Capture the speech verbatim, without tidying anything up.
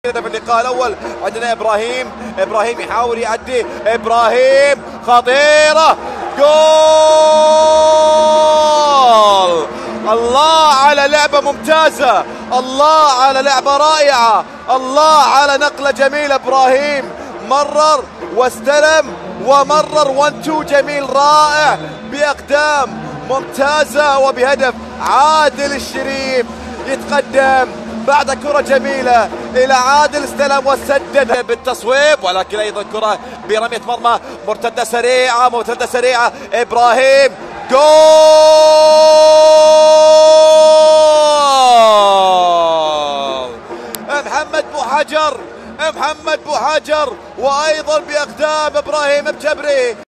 في اللقاء الاول عندنا ابراهيم ابراهيم يحاول يعدي ابراهيم خطيره جول. الله على لعبه ممتازه، الله على لعبه رائعه، الله على نقله جميله. ابراهيم مرر واستلم ومرر واحد اثنين جميل رائع باقدام ممتازه وبهدف. عادل الشريف يتقدم بعد كرة جميلة إلى عادل، استلم وسدد بالتصويب، ولكن أيضا كرة برمية مرمى مرتدة سريعة مرتدة سريعة إبراهيم جول. محمد بوحجر محمد بوحجر وأيضا بأقدام إبراهيم الجبري